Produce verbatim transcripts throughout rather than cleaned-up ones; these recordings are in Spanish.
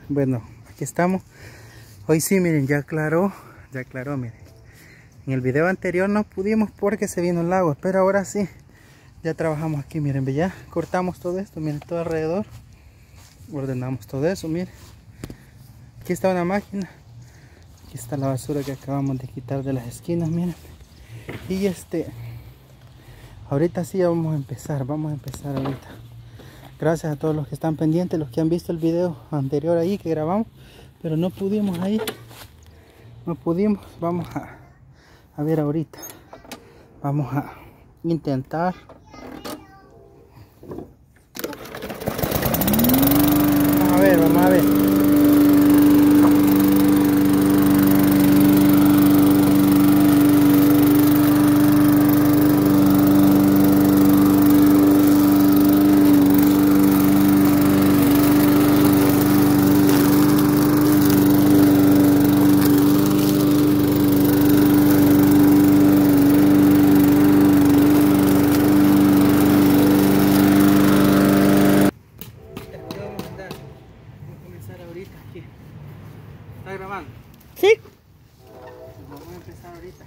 Bueno, aquí estamos. Hoy sí, miren, ya aclaró, ya aclaró, miren. En el video anterior no pudimos porque se vino el lago, pero ahora sí, ya trabajamos aquí, miren, ya cortamos todo esto, miren, todo alrededor. Ordenamos todo eso, miren. Aquí está una máquina. Aquí está la basura que acabamos de quitar de las esquinas, miren. Y este, ahorita sí ya vamos a empezar, vamos a empezar ahorita. Gracias a todos los que están pendientes, los que han visto el video anterior ahí que grabamos, pero no pudimos ahí, no pudimos. Vamos a, a ver ahorita, vamos a intentar. Vamos a ver, vamos a ver. ¿Está grabando? Sí. Vamos a empezar ahorita.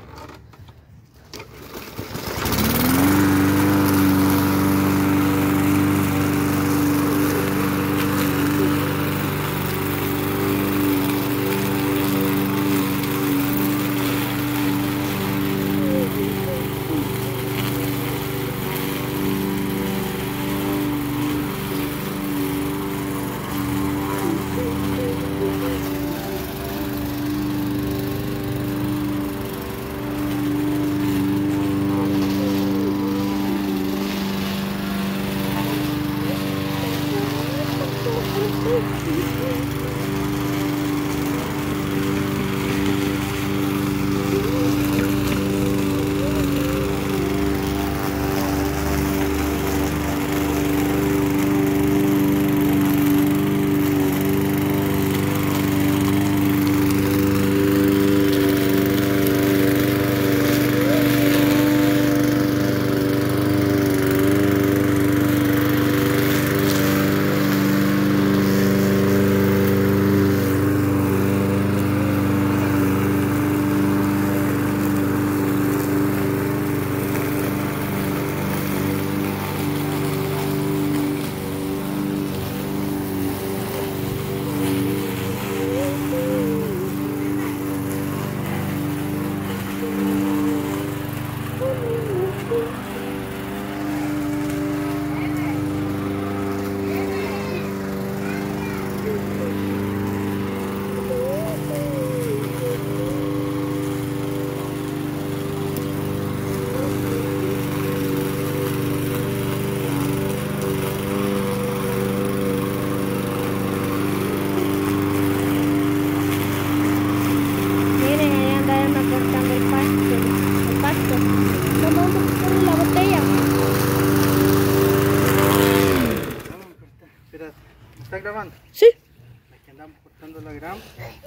¿Está grabando? Sí. Aquí andamos cortando la grama.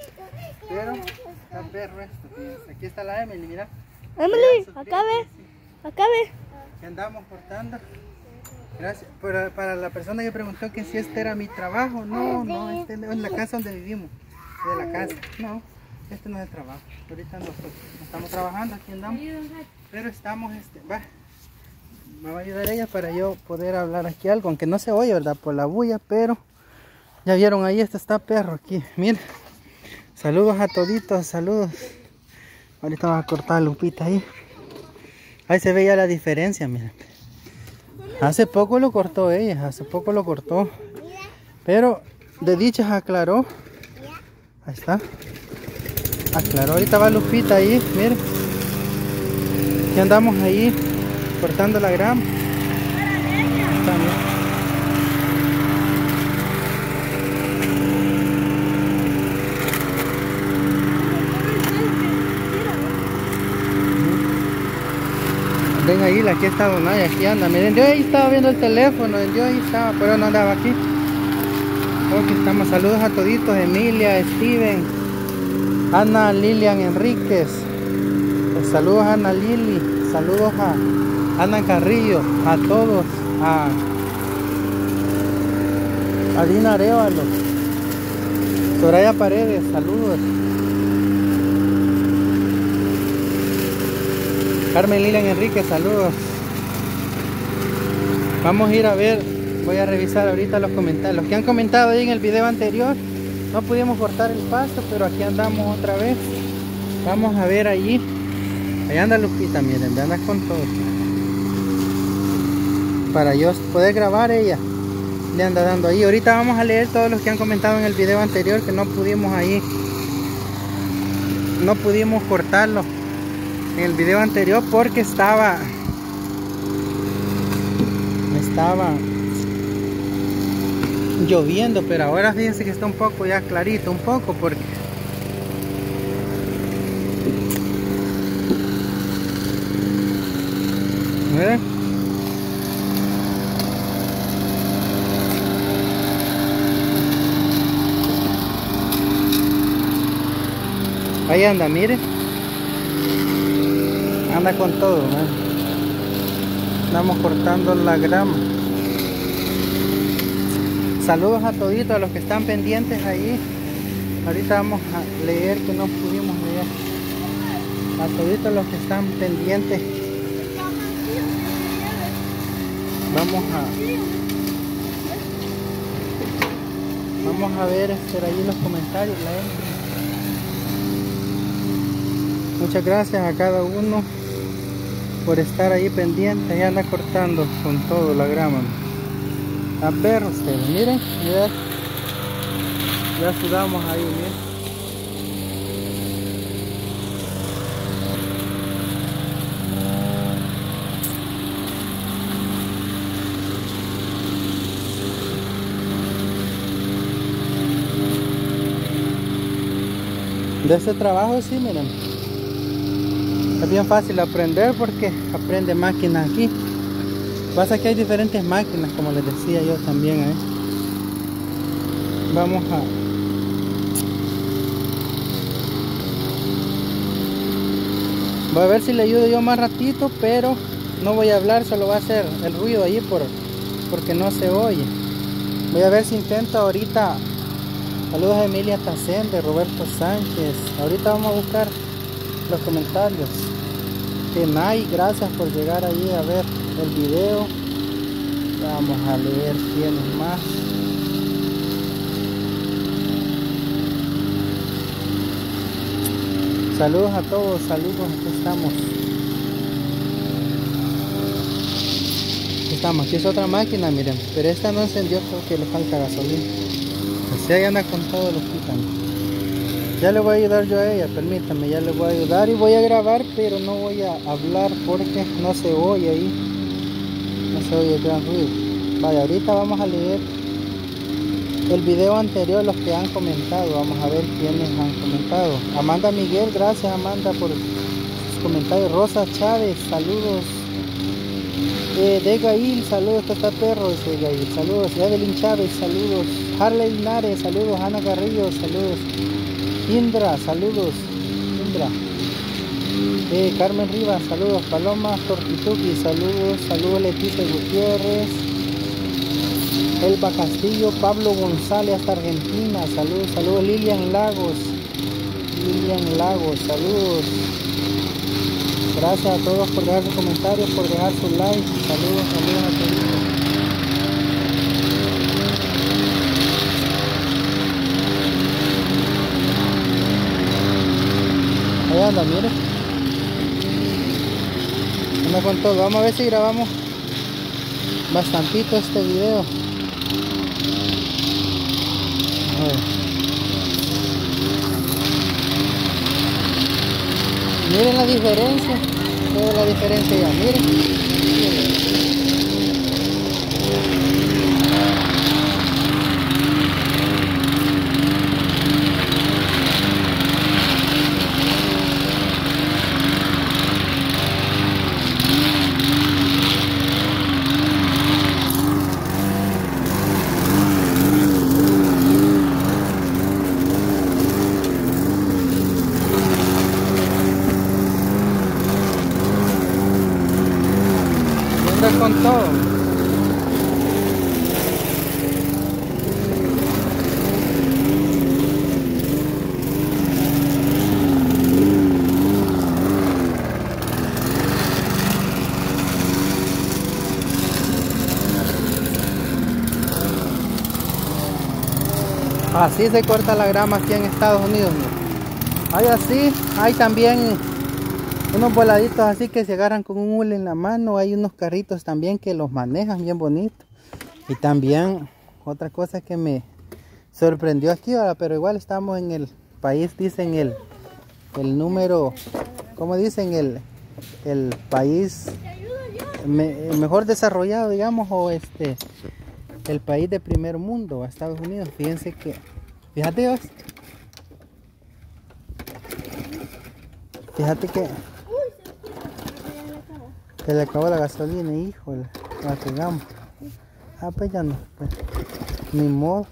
Pero está perro esto. Aquí está la Emily, mira. Emily, acá ve. Acá ve. Aquí andamos cortando. Gracias. Para, para la persona que preguntó que si este era mi trabajo. No, no, este es la casa donde vivimos. De la casa. No, este no es el trabajo. Ahorita nosotros estamos trabajando, aquí andamos. Pero estamos, este, va. Me va a ayudar ella para yo poder hablar aquí algo, aunque no se oye, ¿verdad? Por la bulla, pero ya vieron ahí, este está perro aquí. Miren, saludos a toditos, saludos. Ahorita vamos a cortar a Lupita ahí. Ahí se ve ya la diferencia, miren. Hace poco lo cortó ella, hace poco lo cortó. Pero de dichas aclaró. Ahí está. Aclaró, ahorita va Lupita ahí, miren. Ya andamos ahí cortando la grama. Ahí está, miren. Ven ahí, aquí está Donaya, aquí anda. Miren, yo ahí estaba viendo el teléfono, yo ahí estaba, pero no andaba aquí. Aquí estamos, saludos a toditos, Emilia, Steven, Ana Lilian Enríquez, pues saludos a Ana Lili, saludos a Ana Carrillo, a todos, a, a Dina Arevalo, Soraya Paredes, saludos. Carmen Lilian Enrique, saludos. Vamos a ir a ver, voy a revisar ahorita los comentarios. Los que han comentado ahí en el video anterior, no pudimos cortar el pasto, pero aquí andamos otra vez. Vamos a ver allí. Ahí anda Lupita, miren, anda con todo. Para yo poder grabar, ella le anda dando ahí. Ahorita vamos a leer todos los que han comentado en el video anterior que no pudimos ahí. No pudimos cortarlo en el video anterior porque estaba estaba lloviendo, pero ahora fíjense que está un poco ya clarito, un poco porque miren, ahí anda, miren, anda con todo, ¿no? Andamos cortando la grama. Saludos a toditos, a los que están pendientes ahí. Ahorita vamos a leer que no pudimos leer. A toditos los que están pendientes. Vamos a Vamos a ver por ahí los comentarios. La gente. Muchas gracias a cada uno por estar ahí pendiente. Ya anda cortando con todo la grama. A ver ustedes, miren, ya, ya sudamos ahí, miren. De este trabajo sí, miren, es bien fácil aprender porque aprende máquinas aquí. Pasa que hay diferentes máquinas, como les decía yo también, ¿eh? Vamos a voy a ver si le ayudo yo más ratito, pero no voy a hablar, solo va a hacer el ruido ahí por, porque no se oye. Voy a ver si intento ahorita. Saludos a Emilia Tacén, de Roberto Sánchez. Ahorita vamos a buscar los comentarios. Kenai, gracias por llegar ahí a ver el video. Vamos a leer quiénes más. Saludos a todos, saludos, aquí estamos. Aquí estamos, aquí es otra máquina, miren, pero esta no encendió, creo que le falta gasolina. Así ahí anda con todos los quitan. Ya le voy a ayudar yo a ella, permítame, ya le voy a ayudar y voy a grabar, pero no voy a hablar porque no se oye ahí, no se oye el gran ruido. Vaya, ahorita vamos a leer el video anterior, los que han comentado, vamos a ver quiénes han comentado. Amanda Miguel, gracias Amanda por sus comentarios. Rosa Chávez, saludos. Eh, de Gail, saludos, está perro, dice Gail, saludos. Evelyn Chávez, saludos. Harley Linares, saludos. Ana Carrillo, saludos. Indra, saludos, Indra. Eh, Carmen Rivas, saludos. Paloma Tortituki, saludos. Saludos Leticia Gutiérrez. Elba Castillo, Pablo González hasta Argentina, saludos. Saludos Lilian Lagos, Lilian Lagos, saludos. Gracias a todos por dejar sus comentarios, por dejar su like. Saludos, saludos a todos. Ahí anda, mire. Anda con todo. Vamos a ver si grabamos bastantito este video. A ver. Miren la diferencia. Miren la diferencia ya. Miren. Miren. Con todo. Así se corta la grama aquí en Estados Unidos. Mira. Hay así, hay también unos voladitos así que se agarran con un hule en la mano. Hay unos carritos también que los manejan bien bonitos. Y también otra cosa que me sorprendió aquí, ¿verdad? Pero igual estamos en el país, dicen el, el número, ¿cómo dicen? El, el país me, mejor desarrollado, digamos, o este, el país de primer mundo, Estados Unidos. Fíjense que, fíjate vos, fíjate que se le acabó la gasolina, híjole, la pegamos. Ah, pues ya no, pues, ni modo.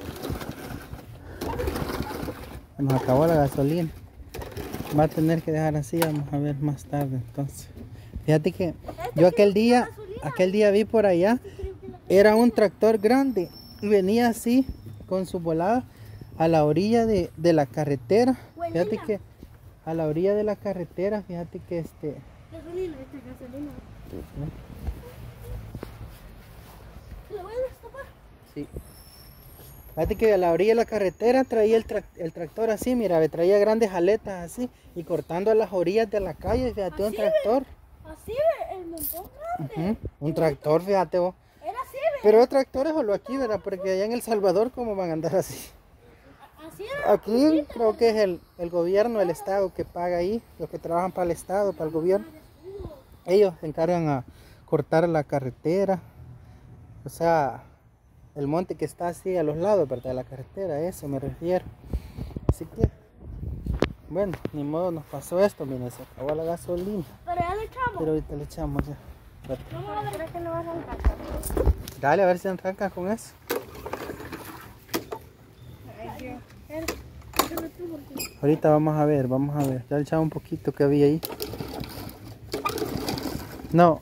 Nos acabó la gasolina. Va a tener que dejar así, vamos a ver más tarde entonces. Fíjate que yo aquel día, aquel día vi por allá, era un tractor grande y venía así con su volada a la orilla de, de la carretera. Fíjate que a la orilla de la carretera, fíjate que este... Gasolina, esta es gasolina. ¿Lo voy a destapar? Sí. Fíjate que a la orilla de la carretera traía el, tra el tractor así, mira, traía grandes aletas así y cortando a las orillas de la calle, fíjate, un tractor. Ve, así ve, el montón grande. Uh-huh. Un tractor, fíjate vos. Era así, ve. Pero el tractor es solo aquí, ¿verdad? Porque allá en El Salvador, ¿cómo van a andar así? Así era. Aquí creo que es el, el gobierno, el estado que paga ahí, los que trabajan para el estado, para el gobierno. Ellos se encargan a cortar la carretera, o sea, el monte que está así a los lados, ¿verdad? De la carretera, a eso me refiero. Así que, bueno, ni modo, nos pasó esto, miren, se acabó la gasolina. Pero ya le echamos. Pero ahorita le echamos ya. Vamos a ver que no va a arrancar. Dale, a ver si arranca con eso. Ahorita vamos a ver, vamos a ver. Ya le echamos un poquito que había ahí. No.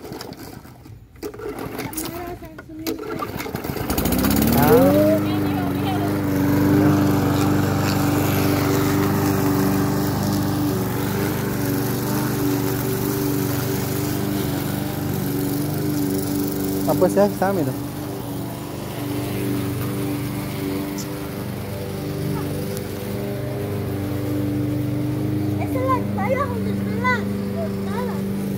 Ah. Ah, pues ya está, mira. Esa es la talla donde están las cortadas.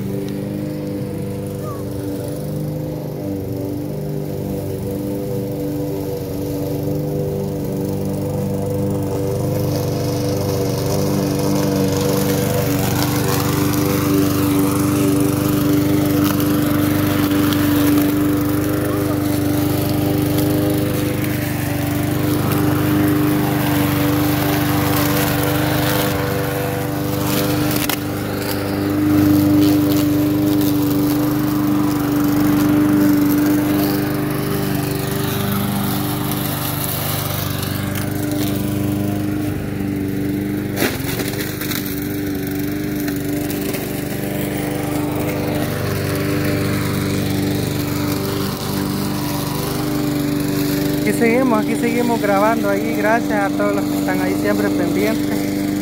Aquí seguimos, aquí seguimos grabando ahí, gracias a todos los que están ahí siempre pendientes.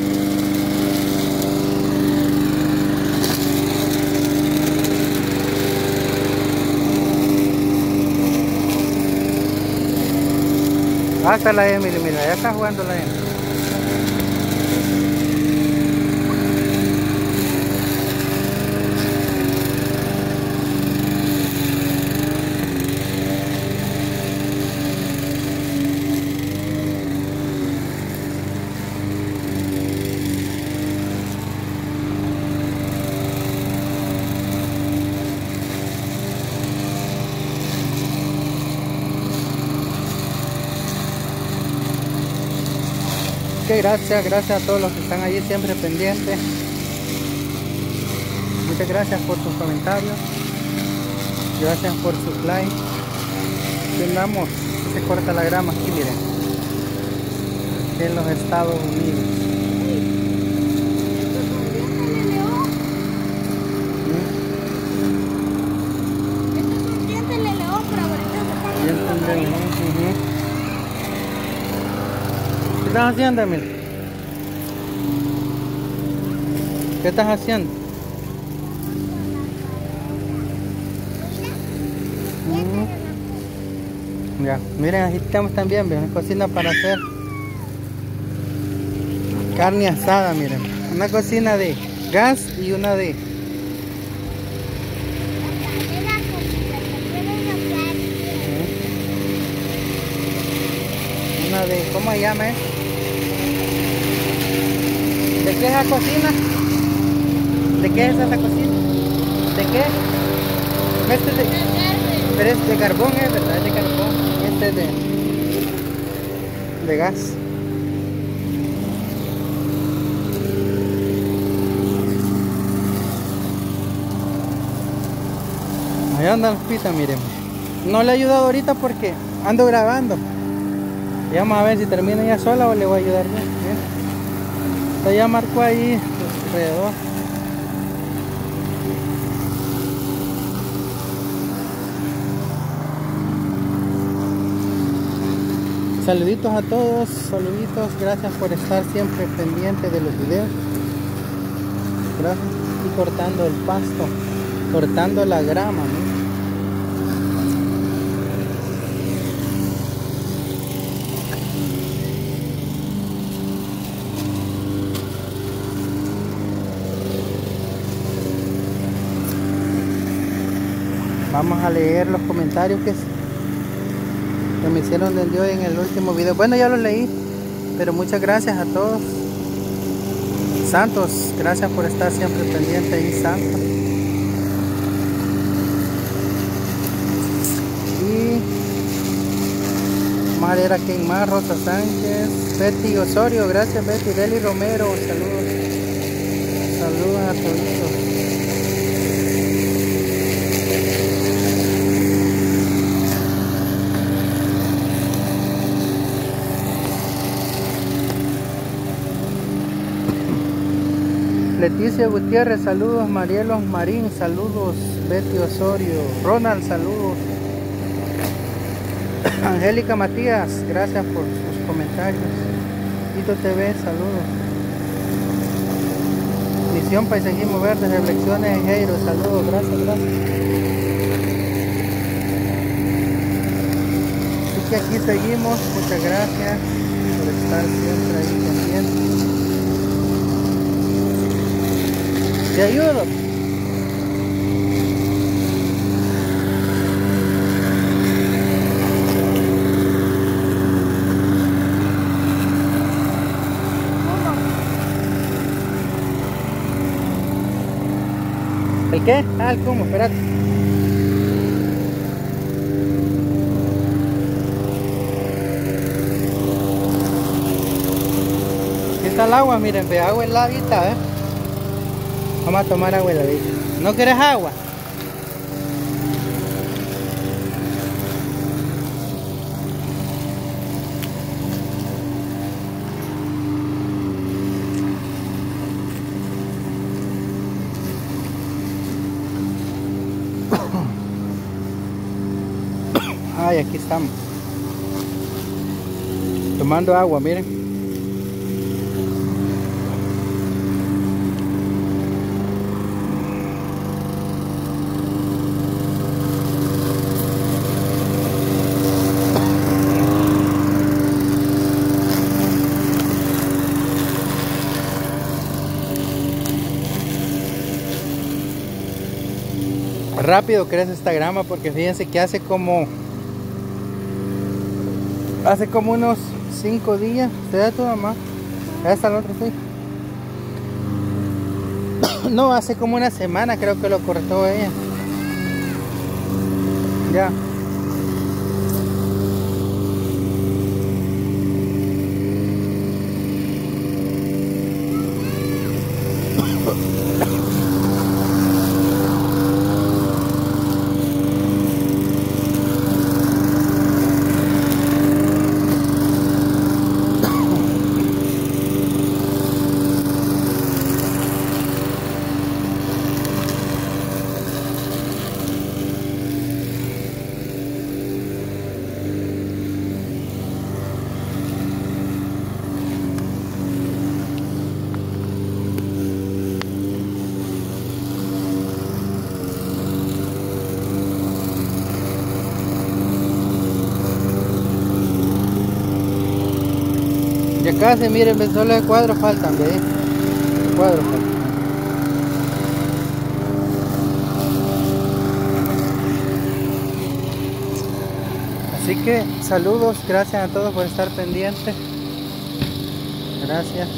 Hasta la Emily, mira, ya está jugando la Emily. Que gracias, gracias a todos los que están allí siempre pendientes. Muchas gracias por sus comentarios. Gracias por sus likes. Aquí andamos, se corta la grama aquí, miren. Aquí en los Estados Unidos. Estos son dientes de león, pero ahorita se están Dientes de león, uh-huh. ¿Qué estás haciendo, Emil? ¿Qué estás haciendo? Mm. Ya, miren, aquí estamos también, miren, cocina para hacer carne asada, miren. Una cocina de gas y una de... Una de... ¿Cómo se llama, eh? ¿De qué es la cocina? ¿De qué es esa cocina? ¿De qué? Este es de... Pero es de carbón, es verdad, es de carbón. Este es de... de gas. Ahí andan las pizzas, miren. No le he ayudado ahorita porque ando grabando. Y vamos a ver si termina ella sola o le voy a ayudar yo. Ella ya marcó ahí alrededor. Saluditos a todos, saluditos, gracias por estar siempre pendiente de los videos. Gracias. Y cortando el pasto, cortando la grama, ¿no? Vamos a leer los comentarios que, que me hicieron del día en el último video. Bueno, ya los leí, pero muchas gracias a todos. Santos, gracias por estar siempre pendiente ahí, Santos. Y Mariela Queimar, Rosa Sánchez, Betty Osorio, gracias Betty, Deli Romero, saludos. Saludos a todos. Leticia Gutiérrez, saludos. Marielos Marín, saludos. Betty Osorio, Ronald, saludos. Angélica Matías, gracias por sus comentarios. Tito T V, saludos. Misión Paisajismo Verde, Reflexiones en Jairo, saludos, gracias, gracias. Así que aquí seguimos, muchas gracias por estar siempre ahí pendientes. ¿Te ayudo? ¿El qué? Ah, el cómo, espérate. Aquí está el agua, miren, ve agua heladita, ¿eh? Vamos a tomar agua heladita. ¿No quieres agua? Ay, aquí estamos. Tomando agua, miren. Rápido crece esta grama porque fíjense que hace como hace como unos cinco días, ¿se da tu mamá? Esta la otra sí. No, hace como una semana creo que lo cortó ella. Ya. Ya casi, miren, solo de cuadros faltan, ¿ve? Cuadros faltan. Así que saludos, gracias a todos por estar pendientes. Gracias.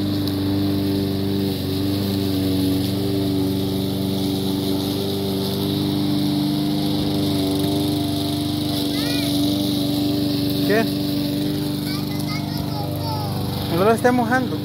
¿Qué? No lo esté mojando.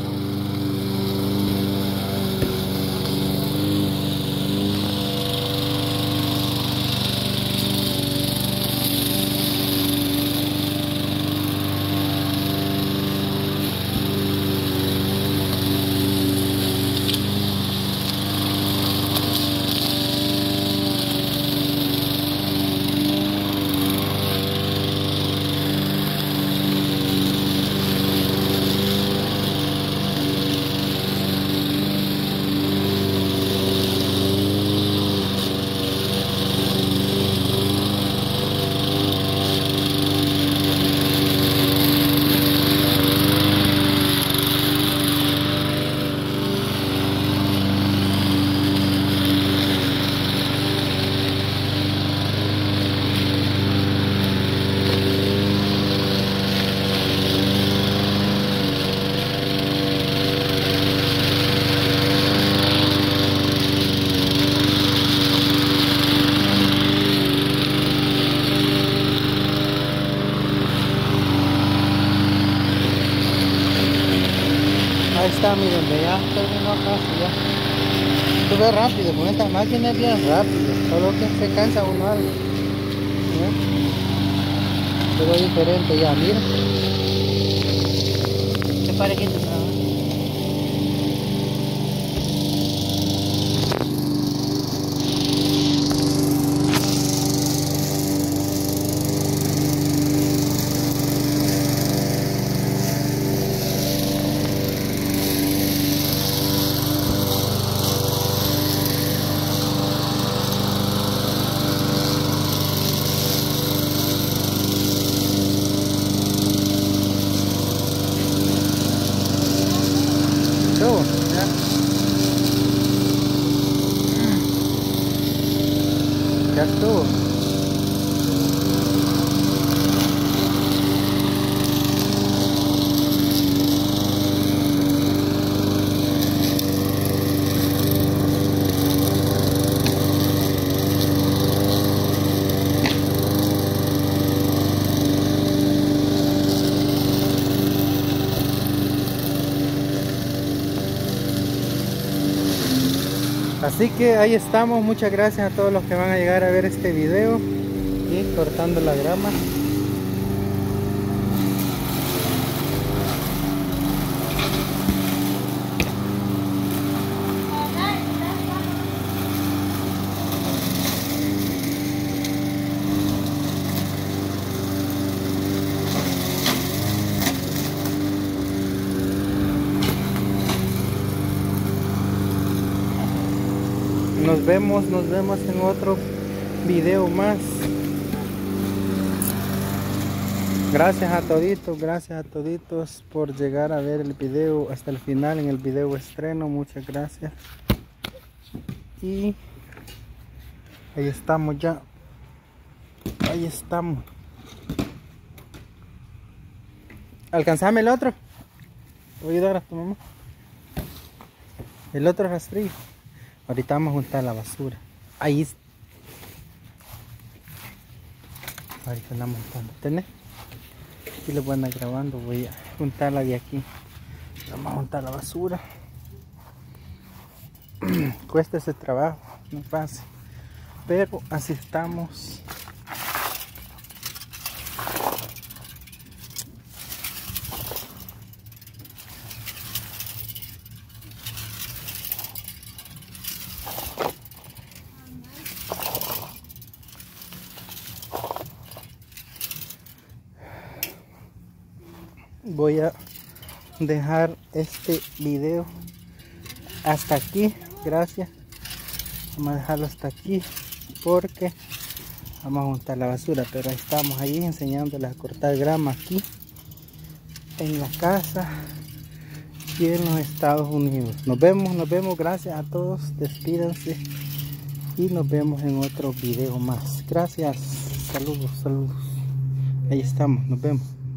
Ahí está, miren, ya terminó casi ya. Sube rápido, con esta máquina es bien rápido, solo que se cansa uno algo. ¿Sí? Pero diferente ya, miren. Qué parejito trabaja. Estuvo, ya. Ya estuvo. Así que ahí estamos, muchas gracias a todos los que van a llegar a ver este video y cortando la grama. Nos vemos, nos vemos en otro video más. Gracias a toditos, gracias a toditos por llegar a ver el video hasta el final en el video estreno. Muchas gracias. Y ahí estamos ya. Ahí estamos. Alcanzame el otro. Voy a dar a tu mamá. El otro rastrillo. Ahorita vamos a juntar la basura. Ahí está. Ahorita andamos juntando. ¿Tenés? Aquí les voy a andar grabando. Voy a juntarla de aquí. Vamos a juntar la basura. Cuesta ese trabajo. No pasa. Pero así estamos. Voy a dejar este video hasta aquí. Gracias. Vamos a dejarlo hasta aquí porque vamos a juntar la basura. Pero ahí estamos ahí enseñándoles a cortar grama aquí. en la casa y en los Estados Unidos. Nos vemos, nos vemos. Gracias a todos. Despídanse y nos vemos en otro video más. Gracias. Saludos, saludos. Ahí estamos. Nos vemos.